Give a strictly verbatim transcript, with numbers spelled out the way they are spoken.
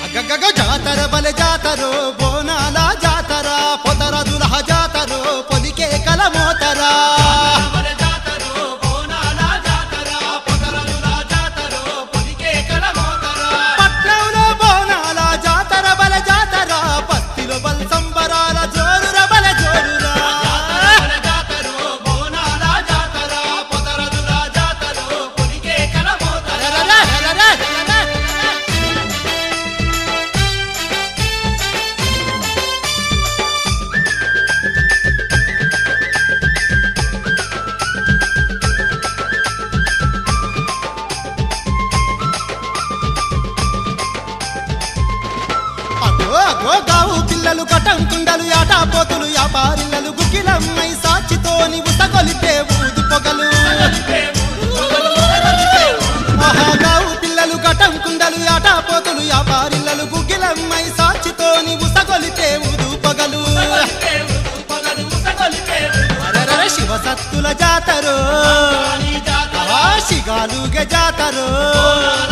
గగగ జాతర బలె జాతరో బోనాల జాతర పొదరదుల జాతరో పొలికే కల మోతరా పట్నంలో బోనాల జాతర బలె జాతర పత్తిలో బల్ సంబరాల జోరుర బలె జోరురా గావు పిల్లలు కటం కుండలు యాటా పోతులు యాపారిల్లలు గుకిలమ్మై సాచితోని ఉసగొలిపే ఊదు పొగలు గావు పిల్లలు కటం కుండలు యాటా పోతులు యాపారిల్లలు గుకిలమ్మై సాచితోని ఉసగొలిపే ఊదు పొగలు శివ సత్తుల జాతరో శిగాలుగ జాతరో